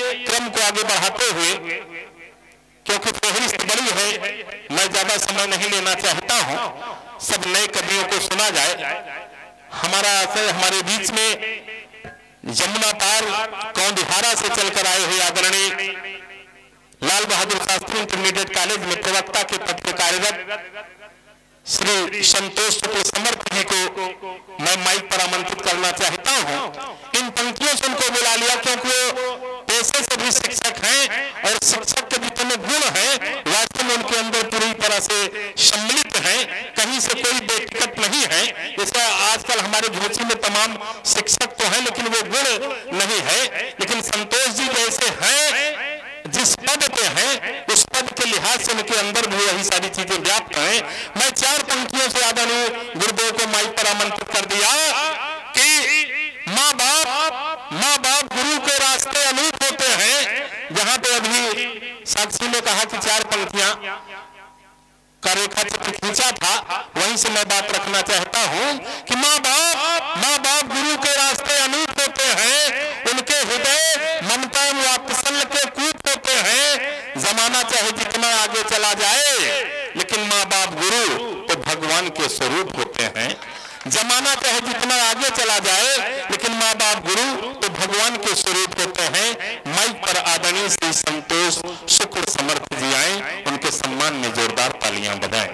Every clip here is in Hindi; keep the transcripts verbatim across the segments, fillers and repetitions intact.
क्रम को आगे बढ़ाते हुए, क्योंकि फहरिस्त बड़ी है, मैं ज्यादा समय नहीं लेना चाहता हूं, सब नए कवियों को सुना जाए। हमारा हमारे बीच में यमुना पार कौंडिहारा से चलकर आए हुए आदरणीय लाल बहादुर शास्त्री इंटरमीडिएट कॉलेज में प्रवक्ता के पद पर कार्यरत श्री संतोष शुक्ल समर्थ जी को मैं माइक पर आमंत्रित करना चाहता हूं। इन पंक्तियों से उनको बुला लिया क्योंकि वो पेशे से भी शिक्षक हैं और शिक्षक के जितने गुण हैं वास्तव में उनके अंदर पूरी तरह से सम्मिलित हैं, कहीं से कोई बेटिकट नहीं है। जैसे आजकल हमारे झोंसी में तमाम शिक्षक तो हैं लेकिन वो गुण नहीं है, लेकिन संतोष जी जैसे हैं, जिस पद पे हैं उस पद के लिहाज से उनके अंदर भी वही सारी चीजें व्याप्त हैं। मैं चार पंक्तियों से आदरणीय गुरुदेव को माइक पर आमंत्रित कर दिया कि माँ बाप माँ बाप गुरु के रास्ते अनूप होते हैं। जहां पे अभी साक्षी ने कहा कि चार पंक्तियां का रेखा चित्र खींचा था, वहीं से मैं बात रखना चाहता हूं कि माँ बाप माँ बाप गुरु के रास्ते अनूप होते हैं, उनके हृदय ममता वात्सल्य के कूप होते हैं। जमाना चाहे जितना आगे चला जाए लेकिन माँ बाप गुरु तो भगवान के स्वरूप होते हैं। जमाना चाहे जितना आगे चला जाए लेकिन माँ बाप गुरु तो भगवान के स्वरूप होते हैं। माइक पर आदरणीय श्री संतोष शुक्ल समर्थ जी आए, उनके सम्मान में जोरदार तालियां बजाएं।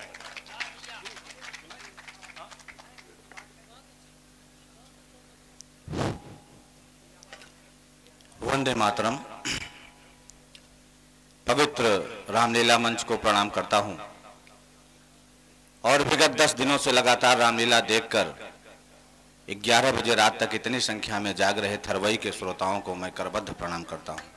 वंदे मातरम। पवित्र रामलीला मंच को प्रणाम करता हूं और विगत दस दिनों से लगातार रामलीला देखकर ग्यारह बजे रात तक इतनी संख्या में जाग रहे थरवई के श्रोताओं को मैं करबद्ध प्रणाम करता हूं।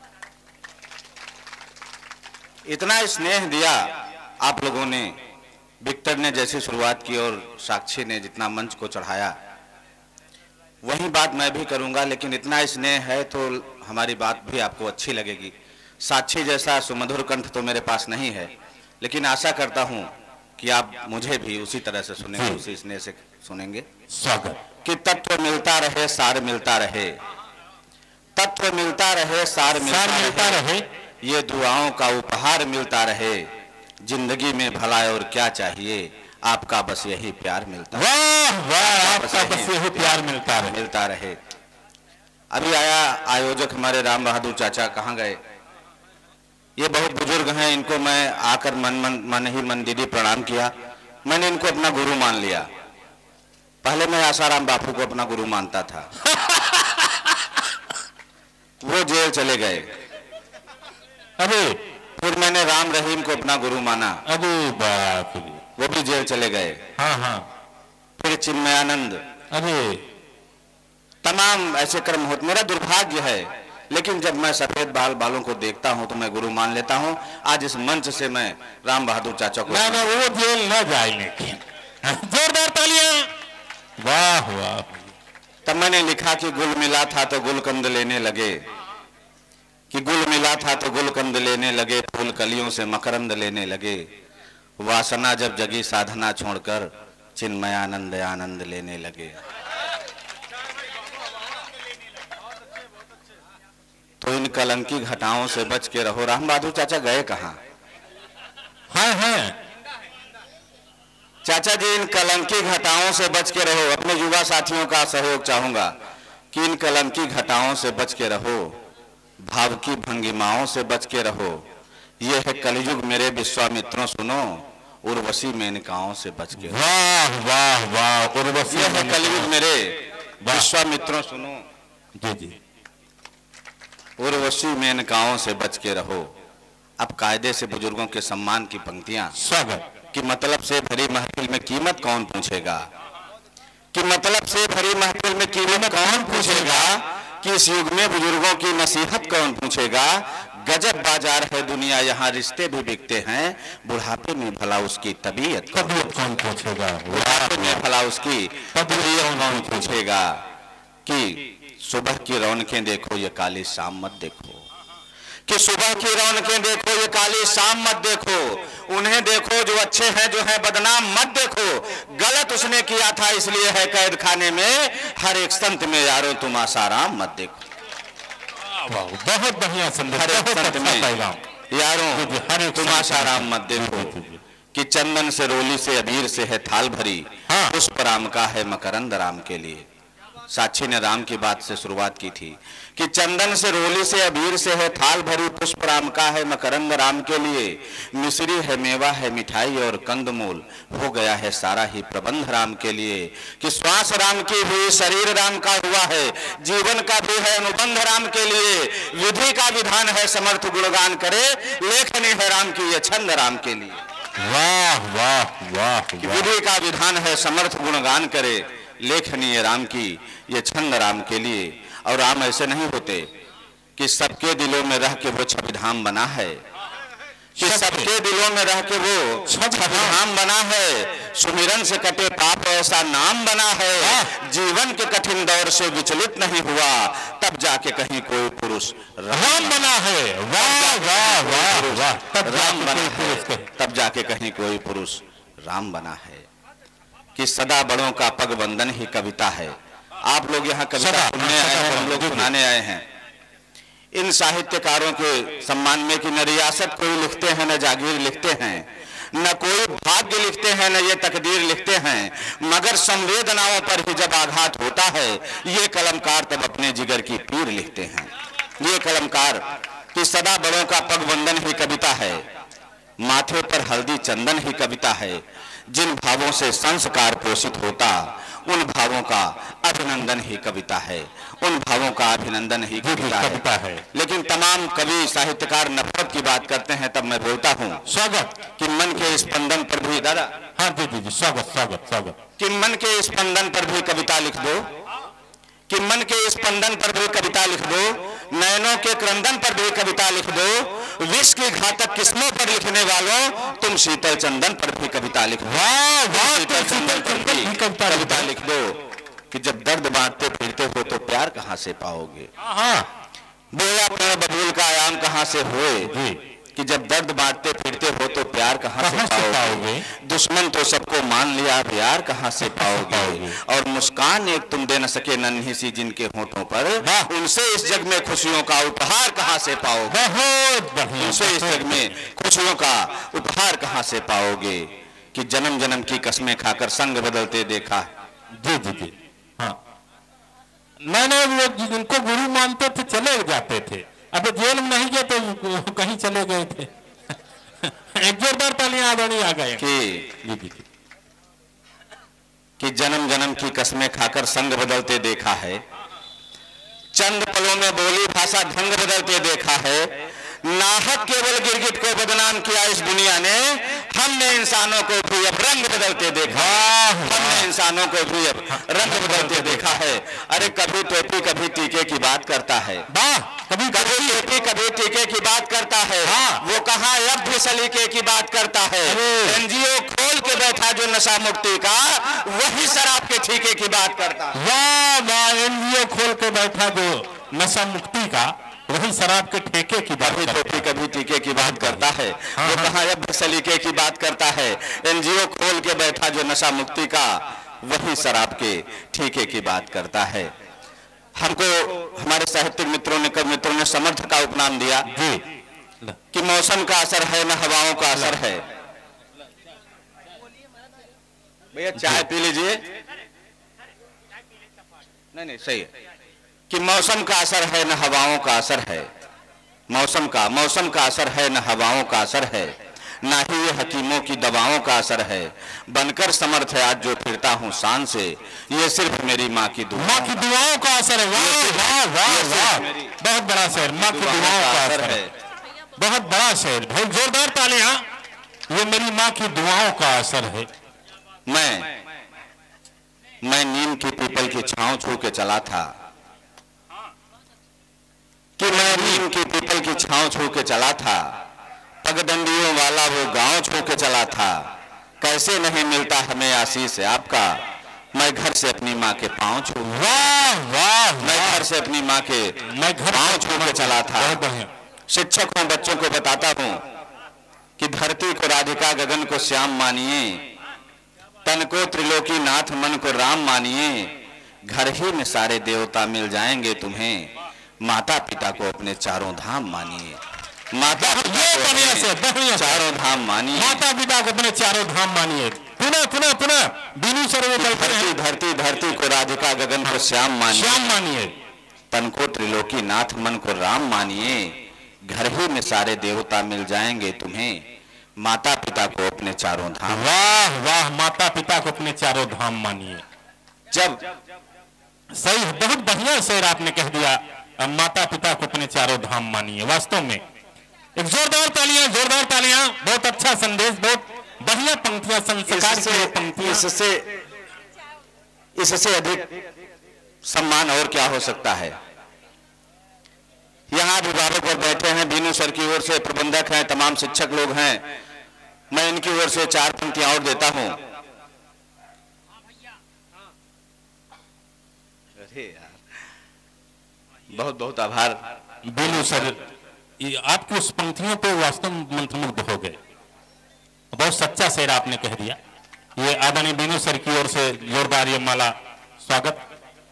इतना स्नेह दिया आप लोगों ने, विक्टर ने जैसी शुरुआत की और साक्षी ने जितना मंच को चढ़ाया वही बात मैं भी करूंगा, लेकिन इतना स्नेह है तो हमारी बात भी आपको अच्छी लगेगी। साक्षी जैसा सुमधुर कंठ तो मेरे पास नहीं है, लेकिन आशा करता हूं कि आप मुझे भी उसी तरह से सुनेंगे, उसी स्नेह से सुनेंगे। स्वागत। कि तत्व मिलता रहे, सार मिलता रहे, तत्व मिलता रहे, सार मिलता, सार मिलता रहे, रहे, ये दुआओं का उपहार मिलता रहे। जिंदगी में भला और क्या चाहिए, आपका बस यही प्यार मिलता रहे। वाह वाह, आपका बस यही प्यार मिलता रहे, मिलता रहे। अभी आया आयोजक हमारे राम बहादुर चाचा, कहाँ गए? ये बहुत बुजुर्ग हैं, इनको मैं आकर मन मन मन ही मन दीदी प्रणाम किया। मैंने इनको अपना गुरु मान लिया। पहले मैं आसाराम बापू को अपना गुरु मानता था। वो जेल चले गए। अबे फिर मैंने राम रहीम को अपना गुरु माना। अबे बाप रे, वो भी जेल चले गए। हाँ हाँ। फिर चिन्मयानंद। अबे तमाम ऐसे कर्म होते। मेरा दुर्भाग्य है, लेकिन जब मैं सफेद बाल बालों को देखता हूं तो मैं गुरु मान लेता हूं। आज इस मंच से मैं राम बहादुर चाचा को, ना ना वो जेल न जाए, लेकिन जोरदार तालियां। वाह वाह। तब मैंने लिखा कि गुल मिला था तो गुलकंद लेने लगे, कि गुल मिला था तो गुलकंद लेने लगे, फूल कलियों से मकरंद लेने लगे। वासना जब जगी साधना छोड़कर, चिन्मयानंद आनंद लेने लगे। तो इन कलंकी घटाओं से बच के रहो। राम बहादुर चाचा गए कहाँ? हाँ हाँ चाचा जी, इन कलंकी घटाओं से बच के रहो। अपने युवा साथियों का सहयोग चाहूंगा कि इन कलंकी घटाओं से बच के रहो, भाव की भंगिमाओं से बच के रहो। ये है कलयुग मेरे विश्वामित्रों, सुनो, उर्वशी मेनकाओं से बच के। वाह वाह वाह, उर्वशी। ये है कलयुग मेरे विश्वामित्रों, सुनो, जी जी, उर्वशी मेनकाओं से बच के रहो। अब कायदे से बुजुर्गों के सम्मान की पंक्तियां। स्वागत। कि मतलब से भरी महफिल में कीमत कौन पूछेगा, कि मतलब से भरी महफिल में कीमत कौन पूछेगा, कि इस युग में बुजुर्गों की नसीहत कौन पूछेगा। गजब बाजार है दुनिया, यहाँ रिश्ते भी बिकते हैं, बुढ़ापे में भला उसकी तबीयत कौन पूछेगा, बुढ़ापे में भला उसकी तबीयत कौन पूछेगा। कि सुबह की रौनकें देखो, ये काली शाम मत देखो, कि सुबह की रौनकें देखो, ये काली शाम मत देखो। उन्हें देखो जो अच्छे हैं, जो हैं बदनाम मत देखो। गलत उसने किया था इसलिए है कैद खाने में, हर एक संत में यारो तुम आसाराम मत देखो। बहुत बढ़िया संदेश। हर एक बहुत संत अच्छा में पैगाम। यारों तुम आशाराम मत देखो कि चंदन से रोली से अबीर से है थाल भरी, हाँ। पुष्प राम का है मकरंद राम के लिए। साक्षी ने राम की बात से शुरुआत की थी कि चंदन से रोली से अबीर से है थाल भरी, पुष्प राम का है मकरंद राम के लिए। मिश्री है मेवा है मिठाई और कंदमूल, हो गया है सारा ही प्रबंध राम के लिए। कि श्वास राम की हुई शरीर राम का हुआ है, जीवन का भी है अनुबंध राम के लिए। विधि का विधान है समर्थ गुणगान करे, लेखनी है राम की ये छंद राम के लिए। वाह वाह वाह। विधि का विधान है समर्थ गुणगान करे, लेखनीय राम की ये छंद राम के लिए। और राम ऐसे नहीं होते कि सबके दिलों में रह के वो छविधाम बना है, कि सबके दिलों में रह के वो छविधाम बना है। सुमिरन से कटे पाप ऐसा नाम बना है, जीवन के कठिन दौर से विचलित नहीं हुआ, तब जाके कहीं कोई पुरुष राम बना है। वाह वाह वाह वाह। तब राम बना है, तब जाके कहीं कोई पुरुष राम बना है। कि सदा बड़ों का पग बंधन ही कविता है। आप लोग यहाँ कविता सुनने आए हैं, हम लोग सुनाने आए हैं। इन साहित्यकारों के सम्मान में कि न रियासत कोई लिखते हैं, न जागीर लिखते हैं, न कोई भाग्य लिखते हैं, न ये तकदीर लिखते हैं, मगर संवेदनाओं पर ही जब आघात होता है, ये कलमकार तब अपने जिगर की पीड़ लिखते हैं। ये कलमकार कि सदा बड़ों का पग बंधन ही कविता है, माथे पर हल्दी चंदन ही कविता है। जिन भावों से संस्कार पोषित होता, उन भावों का अभिनंदन ही कविता है, उन भावों का अभिनंदन ही कविता है।, कविता है। लेकिन तमाम कवि साहित्यकार नफरत की बात करते हैं, तब मैं बोलता हूँ स्वागत कि मन के स्पंदन पर भी, दादा हाँ जी जी जी, स्वागत स्वागत स्वागत। कि मन के स्पंदन पर भी कविता लिख दो, कि मन के स्पंदन पर भी कविता लिख दो, नयनों के क्रंदन पर भी कविता लिख दो, विष की घातक किस्मों पर लिखने वालों तुम शीतल चंदन पर भी कविता लिख दो। वाह वाह। शीतल चंदन पर भी कविता लिख दो कि जब दर्द बांटते फिरते हो तो प्यार कहाँ से पाओगे। हाँ। बोया पेड़ बबूल का आयाम कहाँ से हुए, कि जब दर्द बांटते फिरते हो तो प्यार कहाँ से पाओगे। दुश्मन तो सबको मान लिया, अब यार कहाँ से पाओगे। और मुस्कान एक तुम दे न सके नन्ही सी जिनके होठों पर, उनसे इस जग में खुशियों का उपहार कहाँ से पाओगे। बहुत बढ़िया। उनसे इस जग में खुशियों का उपहार कहाँ से पाओगे। कि जन्म जन्म की कसमें खाकर संग बदलते देखा। जी जी जी हाँ। मैंने लोग जिनको गुरु मानते थे चले जाते थे, अब जेल में नहीं गए तो कहीं चले गए थे। एक जोरदार तालियां आदरणीय आ गए कि कि जन्म जन्म की कसमें खाकर संग बदलते देखा है, चंद पलों में बोली भाषा ढंग बदलते देखा है। नाहक केवल गिरगिट को बदनाम किया इस दुनिया ने, हमने इंसानों को भी अब रंग बदलते देखा। हमने इंसानों को भी अब रंग बदलते देखा है। अरे कभी टोपी कभी टीके की बात करता है, कभी कभी टोपी कभी टीके की बात करता है। हाँ। वो कहाँ अब भी सलीके की बात करता है। एनजीओ खोल के बैठा जो नशा मुक्ति का, वही शराब के ठीके की बात करता है। वाह वाह। एनजीओ खोल के बैठा जो नशा मुक्ति का, वही शराब के ठेके की बात, कभी टोपी कभी टीके की बात करता है। वो कहाँ अब भी सलीके की बात करता है। एनजीओ खोल के बैठा जो नशा मुक्ति का, वही शराब के ठीके की बात करता है। हमको हमारे साहित्यिक मित्रों ने, कवि मित्रों ने समर्थ का उपनाम दिया जी, कि मौसम का असर है न हवाओं का असर है। भैया चाय पी लीजिए। नहीं नहीं सही है कि मौसम का असर है न हवाओं का असर है। मौसम का मौसम का असर है न हवाओं का असर है, ना ही ये हकीमों की दवाओं का असर है। बनकर समर्थ है आज जो फिरता हूँ शान से, ये सिर्फ मेरी माँ की दुआ माँ की दुआओं का असर है। वाह वाह वाह वाह। बहुत बड़ा शेर, माँ की दुआओं का असर है। बहुत बड़ा शेर, बहुत जोरदार तालियां। ये मेरी माँ की दुआओं का असर है। मैं मैं नीम की पीपल की छांव छू के चला था, कि मैं नीम की पीपल की छांव छू के चला था, पगडंडियों वाला वो गांव छू के चला था। कैसे नहीं मिलता हमें आशीष आपका, मैं घर से अपनी माँ के पांव छू। वाह वाह। मैं घर से अपनी माँ के मैं घर पांव छू के चला था। शिक्षक हूँ, बच्चों को बताता हूँ कि धरती को राधिका, गगन को श्याम मानिए, तन को त्रिलोकी नाथ, मन को राम मानिए। घर ही में सारे देवता मिल जाएंगे तुम्हें, माता पिता को अपने चारों धाम मानिए, माता पिता ये को बढ़िया से अपने बढ़िया से। चारों धाम मानिए, माता पिता को अपने चारों धाम मानिए। पुनः पुनः पुनः बीनू सर वो बैठे धरती हैं, धरती धरती को राधिका, गगन को श्याम मानिए, श्याम मानिए। तन को त्रिलोकी नाथ, मन को राम मानिए। घर ही में सारे देवता मिल जाएंगे तुम्हें, माता पिता को अपने चारों धाम। वाह वाह, माता पिता को अपने चारों धाम मानिए। जब सही, बहुत बढ़िया शेर आपने कह दिया। अब माता पिता को अपने चारों धाम मानिए। वास्तव में एक जोरदार तालियां, जोरदार तालियां। बहुत अच्छा संदेश, बहुत बढ़िया पंक्तियां, संस्कार की पंक्तियां। इससे इससे अधिक सम्मान और क्या हो सकता है। यहाँ अभिभावक और बैठे हैं, बीनू सर की ओर से प्रबंधक हैं, तमाम शिक्षक लोग हैं। मैं इनकी ओर से चार पंक्तियां और देता हूं। अरे यार, बहुत बहुत आभार बीनू सर, ये आपकी उस पंक्तियों पे वास्तव में मंत्रमुग्ध हो गए। बहुत सच्चा शेर आपने कह दिया। ये आदरणीय बीनू सर की ओर से जोरदार ये माला स्वागत।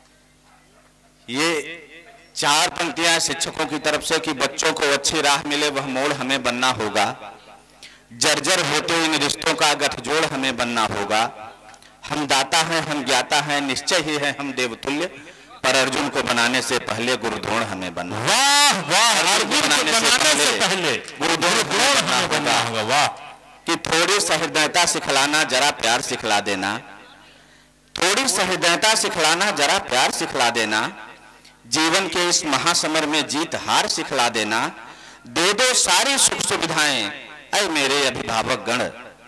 ये चार पंक्तियां शिक्षकों की तरफ से कि बच्चों को अच्छी राह मिले वह मोड़ हमें बनना होगा, जर्जर होते इन रिश्तों का गठजोड़ हमें बनना होगा। हम दाता हैं, हम ज्ञाता हैं, निश्चय ही है हम देवतुल्य, पर अर्जुन को बनाने से पहले गुरुद्रोण हमें बनना। वाह वाह, अर्जुन को बनाने से पहले गुरुद्रोण हमें बनना होगा। वाह, कि थोड़ी सहृदयता सिखलाना, जरा प्यार सिखला देना, थोड़ी सहृदयता सिखलाना, जरा प्यार सिखला देना, जीवन के इस महासमर में जीत हार सिखला देना, दे दो सारी सुख सुविधाएं ऐ मेरे अभिभावक गण,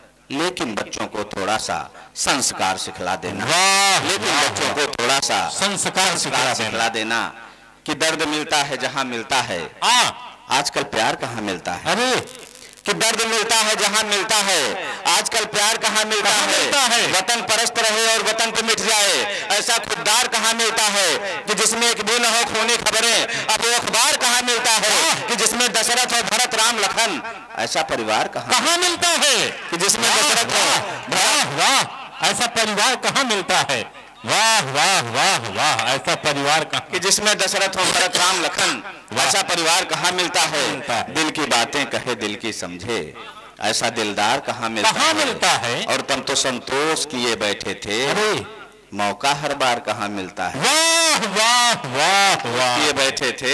लेकिन बच्चों को थोड़ा सा संस्कार सिखला देना। वाह, लेकिन बच्चों को थोड़ा सा संस्कार सिखला सिखला देना कि दर्द मिलता है जहां मिलता है, आ, आजकल प्यार कहाँ मिलता है। अरे कि दर्द मिलता है जहां मिलता है, आजकल प्यार कहाँ मिलता कहाँ है। मिलता है? वतन परस्त रहे और वतन पे मिट जाए, ऐसा खुददार कहाँ मिलता है कि जिसमें एक भी न हो खूनी खबरें। अब वो अखबार कहाँ मिलता है कि जिसमें दशरथ और भरत राम लखन, ऐसा परिवार कहाँ कहाँ मिलता है कि जिसमें दशरथ हो। वाह वाह, ऐसा परिवार कहाँ मिलता है। वाह वाह वाह वाह, ऐसा परिवार कहाँ, कि जिसमें दशरथ हो भरत राम लखन, ऐसा परिवार कहाँ मिलता है। मिलता है। दिल की बातें कहे दिल की समझे, ऐसा दिलदार कहाँ मिलता कहाँ है। मिलता है। और तुम तो संतोष किए बैठे थे, अरे मौका हर बार कहाँ मिलता है। वाह वाह वाह वाह, किए बैठे थे,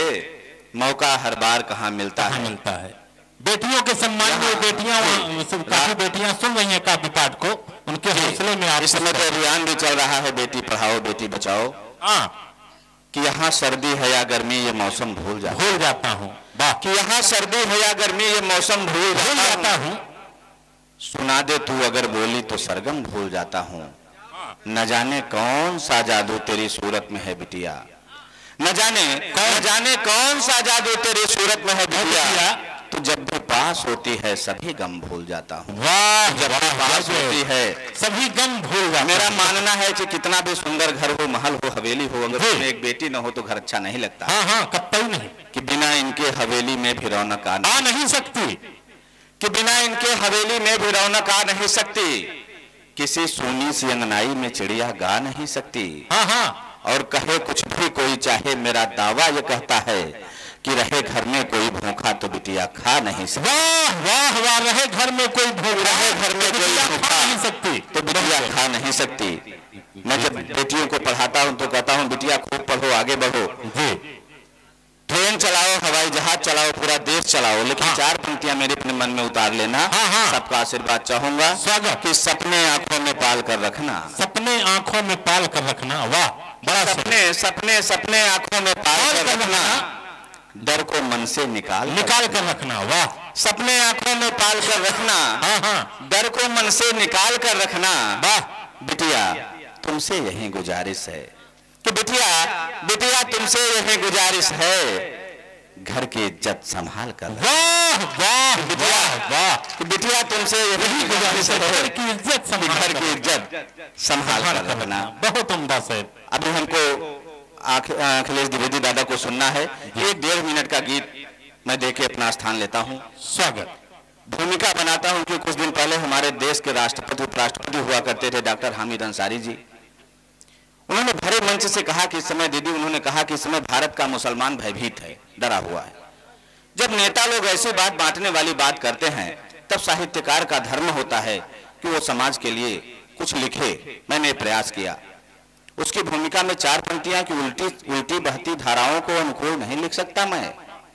मौका हर बार कहाँ मिलता कहाँ है। मिलता है। बेटियों के सम्मान में बेटियां, काफी बेटियां सुन रही हैं काफी पाठ को, उनके हौसले में आप इस समय तो अभियान भी चल रहा है, बेटी पढ़ाओ बेटी बचाओ, हाँ, कि यहाँ सर्दी है या गर्मी ये मौसम भूल जाता भूल जाता हूँ। वाह, कि यहाँ सर्दी है या गर्मी ये मौसम भूल भूल जाता जाता हूँ। हूँ। सुना दे तू अगर बोली तो सरगम भूल जाता हूँ। न जाने कौन सा जादू तेरी सूरत में है बिटिया, न जाने न जाने कौन सा जादू तेरी सूरत में है बिटिया, तो जब भी पास होती है सभी गम भूल जाता हूँ। वाह, जब भी पास होती है सभी गम भूल जाता। मेरा मानना है कि कितना भी सुंदर घर हो, महल हो, हवेली हो, अगर उसमें एक बेटी न हो तो घर अच्छा नहीं लगता। हाँ हाँ, कतई नहीं, कि बिना इनके हवेली में भी रौनक आ आ नहीं सकती, कि बिना इनके हवेली में भी रौनक आ नहीं सकती, किसी सूनी सी अंगनाई में चिड़िया गा नहीं सकती। हाँ हाँ, और कहे कुछ भी कोई चाहे, मेरा दावा ये कहता है कि रहे घर में कोई भूखा तो बिटिया खा नहीं सकती। वाह वाह वाह, रहे घर में कोई भूख, रहे घर में कोई भूखा नहीं सकती तो बिटिया खा नहीं सकती। मैं जब बेटियों को पढ़ाता हूँ तो कहता हूँ बिटिया खूब पढ़ो, आगे बढ़ो, जी, ट्रेन चलाओ, हवाई जहाज चलाओ, पूरा देश चलाओ, लेकिन हाँ। चार पंक्तियां मेरे अपने मन में उतार लेना। हाँ, हाँ। सबका आशीर्वाद चाहूंगा। स्वागत। कि सपने आंखों में पाल कर रखना, सपने आंखों में पाल कर रखना। वाह, बड़ा सपने सपने सपने आंखों में पाल कर रखना, डर को मन से निकाल निकाल कर रखना। वाह, सपने आंखों में पाल कर रखना, हाँ हाँ, डर को मन से निकाल कर रखना। वाह, बिटिया तुमसे यही गुजारिश है कि बिटिया बिटिया तुमसे यही गुजारिश है, घर की इज्जत संभाल कर रखना। वाह वाह बिटिया वाह, कि बिटिया तुमसे यही गुजारिश है, घर की इज्जत कि संभाल घर कर की रखना। इज्जत संभाल कर संभाल कर रखना। रखना। बहुत उम्दा साहब। अभी हमको आख- अखिलेश द्विवेदी दादा को सुनना है, एक डेढ़ मिनट का गीत मैं दे के अपना स्थान लेता हूँ। स्वागत। भूमिका बनाता हूँ कि कुछ दिन पहले हमारे देश के राष्ट्रपति उपराष्ट्रपति हुआ करते थे डॉक्टर हामिद अंसारी जी, उन्होंने भरे मंच से कहा कि इस समय दीदी उन्होंने कहा कि इस समय भारत का मुसलमान भयभीत है, डरा हुआ है। जब नेता लोग ऐसी बात बांटने वाली बात करते हैं तब साहित्यकार का धर्म होता है कि वो समाज के लिए कुछ लिखे। मैंने प्रयास किया। उसकी भूमिका में चार पंक्तियां कि उल्टी उल्टी बहती धाराओं को अनुकूल नहीं लिख सकता मैं,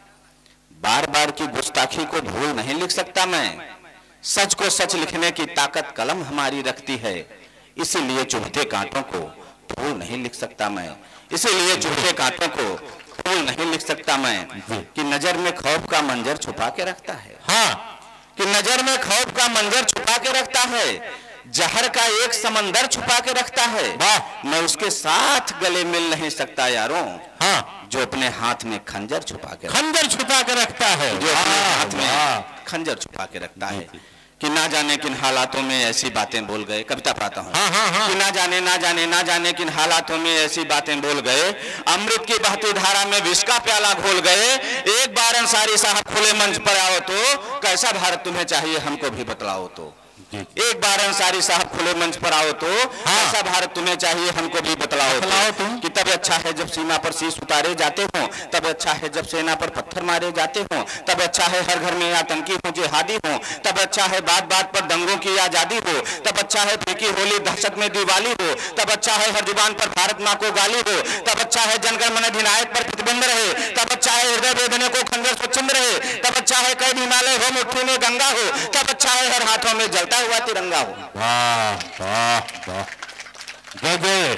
बार बार की गुस्ताखी को भूल नहीं लिख सकता मैं, सच को सच लिखने की ताकत कलम हमारी रखती है, इसीलिए चुभते कांटों को फूल नहीं लिख सकता मैं, इसीलिए चुभते कांटों को फूल नहीं लिख सकता मैं। कि नजर में खौफ का मंजर छुपा के रखता है, हाँ, कि नजर में खौफ का मंजर छुपा के रखता है, जहर का एक समंदर छुपा के रखता है। वाह, मैं उसके साथ गले मिल नहीं सकता यारों, हाँ, जो अपने हाथ में खंजर छुपा के खंजर छुपा के रखता है, जो अपने हाथ में खंजर छुपा के रखता है। कि ना जाने किन हालातों में ऐसी बातें बोल गए, कविता पढ़ाता हूँ। हाँ, हाँ, हाँ। कि ना जाने ना जाने ना जाने किन हालातों में ऐसी बातें बोल गए, अमृत की बहती धारा में विष का प्याला घोल गए, एक बार अंसारी साहब खुले मंच पर आओ तो कैसा भारत तुम्हें चाहिए हमको भी बतलाओ तो, एक बार अंसारी साहब खुले मंच पर आओ तो हाँ। ऐसा भारत तुम्हें चाहिए हमको भी बतलाओ तो, तुम कि तब अच्छा है जब सीमा पर शीश उतारे जाते हो, तब अच्छा है जब सेना पर पत्थर मारे जाते हो, तब अच्छा है हर घर में आतंकी हो जिहादी हो, तब अच्छा है बात बात पर दंगों की आजादी हो, तब अच्छा है फीकी होली दहशत में दिवाली हो, तब अच्छा है हर जुबान पर भारत माँ को गाली हो, तब अच्छा है जनगण मन अधिनायक पर प्रतिबंध रहे, तब अच्छा है हृदय वेदने को खंजर स्वच्छंद रहे, तब अच्छा है कैद हिमालय हो मुट्ठी में गंगा हो, तब अच्छा है हर हाथों में जलता हुआ तिरंगा हो। वाह वाह वाह, जय जय।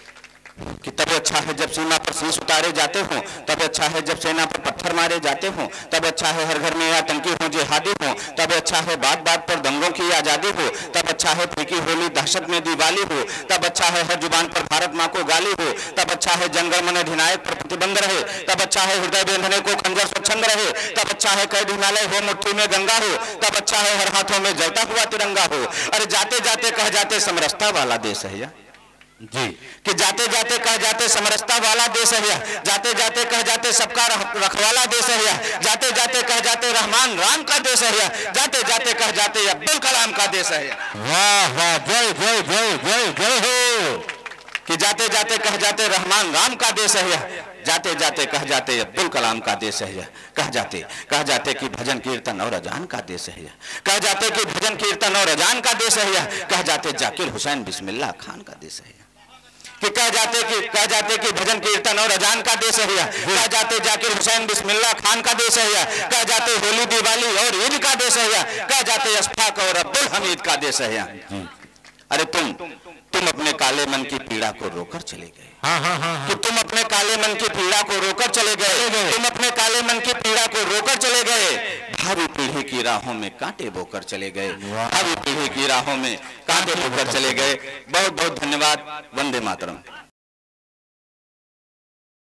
कि तब अच्छा है जब सीमा पर शीश उतारे जाते हो, तब अच्छा है जब सेना पर पत्थर मारे जाते हो, तब अच्छा है हर घर में आतंकी हो जिहादी हो, तब अच्छा है बात बात पर दंगों की आजादी हो, तब अच्छा है फीकी होली दहशत में दिवाली हो, तब अच्छा है हर जुबान पर भारत माँ को गाली हो, तब अच्छा है जनगण मन अधिनायक पर प्रतिबंध रहे, तब अच्छा है हृदय बेंधने को खंजर स्वच्छंद रहे, तब अच्छा है कैद हिमालय हो मुट्ठी में गंगा हो, तब अच्छा है हर हाथों में जलता हुआ तिरंगा हो। अरे जाते जाते कह जाते समरसता वाला देश है या जी, कि जाते जाते कह जाते समरसता वाला देश है, जाते जाते कह जाते सबका रखवाला देश है, जाते जाते कह जाते रहमान राम का देश है, जाते जाते कह जाते अब्दुल कलाम का देश है। वाह वाह, जय जय जय जय जय हो। कि जाते जाते कह जाते रहमान राम का देश है, जाते जाते कह जाते अब्दुल कलाम का देश है, कह जाते कह जाते कि भजन कीर्तन और अजान का देश है, कह जाते कि भजन कीर्तन और अजान का देश है, कह जाते जाकिर हुसैन बिस्मिल्लाह खान का देश है, कि कह जाते कि कह जाते कि भजन कीर्तन और अजान का देश है, कह जाते जाकिर हुसैन बिस्मिल्लाह खान का देश है, कह जाते होली दिवाली और ईद का देश है, कह जाते अशफाक और अब्दुल हमीद का देश है। अरे तुम तुम अपने काले मन की पीड़ा को रोकर चले गए, हाँ हाँ हाँ, कि तुम अपने काले मन की पीड़ा को रोकर चले गए, तुम अपने काले मन की पीड़ा को रोकर चले गए, भावी पीढ़ी की राहों में कांटे बोकर चले गए, भावी पीढ़ी की राहों में कांटे बोकर चले गए। बहुत बहुत धन्यवाद। वंदे मातरम।